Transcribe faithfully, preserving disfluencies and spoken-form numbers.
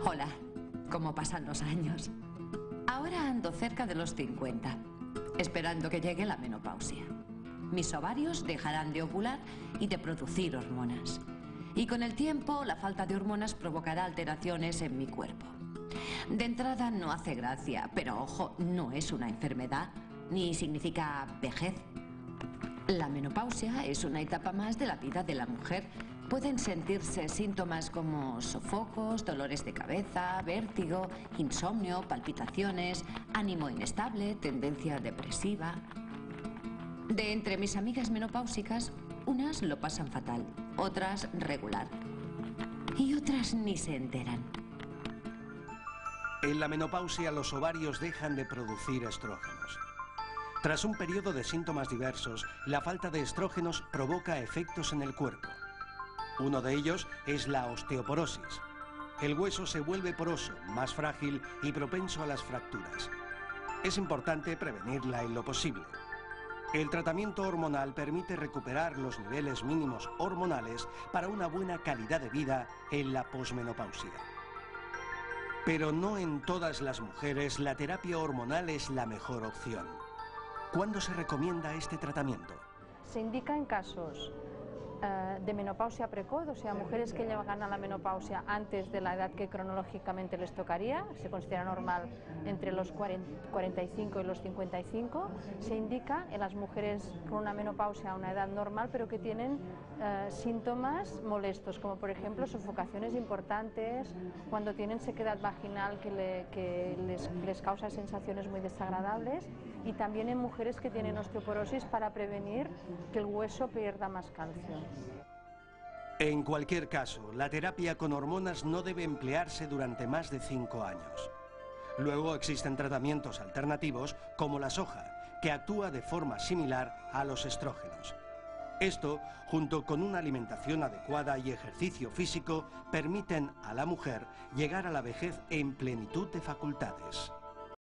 Hola, ¿cómo pasan los años? Ahora ando cerca de los cincuenta, esperando que llegue la menopausia. Mis ovarios dejarán de ovular y de producir hormonas. Y con el tiempo, la falta de hormonas provocará alteraciones en mi cuerpo. De entrada no hace gracia, pero ojo, no es una enfermedad, ni significa vejez. La menopausia es una etapa más de la vida de la mujer. Pueden sentirse síntomas como sofocos, dolores de cabeza, vértigo, insomnio, palpitaciones, ánimo inestable, tendencia depresiva. De entre mis amigas menopáusicas, unas lo pasan fatal, otras regular y otras ni se enteran. En la menopausia los ovarios dejan de producir estrógenos. Tras un periodo de síntomas diversos, la falta de estrógenos provoca efectos en el cuerpo. Uno de ellos es la osteoporosis. El hueso se vuelve poroso, más frágil y propenso a las fracturas. Es importante prevenirla en lo posible. El tratamiento hormonal permite recuperar los niveles mínimos hormonales para una buena calidad de vida en la posmenopausia. Pero no en todas las mujeres la terapia hormonal es la mejor opción. ¿Cuándo se recomienda este tratamiento? Se indica en casos eh, de menopausia precoz, o sea, mujeres que llegan a la menopausia antes de la edad que cronológicamente les tocaría, se considera normal entre los cuarenta y cinco y los cincuenta y cinco, se indica en las mujeres con una menopausia a una edad normal, pero que tienen eh, síntomas molestos, como por ejemplo sofocaciones importantes, cuando tienen sequedad vaginal que, le, que les, les causa sensaciones muy desagradables, y también en mujeres que tienen osteoporosis para prevenir que el hueso pierda más calcio. En cualquier caso, la terapia con hormonas no debe emplearse durante más de cinco años. Luego existen tratamientos alternativos como la soja, que actúa de forma similar a los estrógenos. Esto, junto con una alimentación adecuada y ejercicio físico, permiten a la mujer llegar a la vejez en plenitud de facultades.